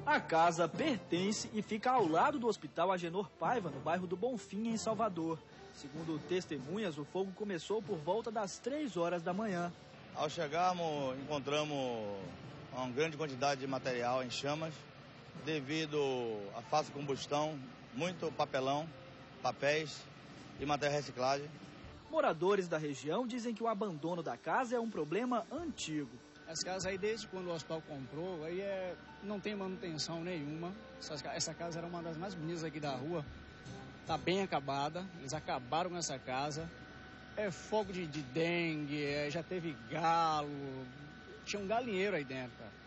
A casa pertence e fica ao lado do Hospital Agenor Paiva, no bairro do Bonfim, em Salvador. Segundo testemunhas, o fogo começou por volta das 3 horas da manhã. Ao chegarmos, encontramos uma grande quantidade de material em chamas, devido à fácil combustão, muito papelão, papéis e material reciclagem. Moradores da região dizem que o abandono da casa é um problema antigo. As casas aí, desde quando o hospital comprou, aí não tem manutenção nenhuma. Essa casa era uma das mais bonitas aqui da rua. Está bem acabada, eles acabaram com essa casa. É fogo de dengue, já teve galo, tinha um galinheiro aí dentro, cara.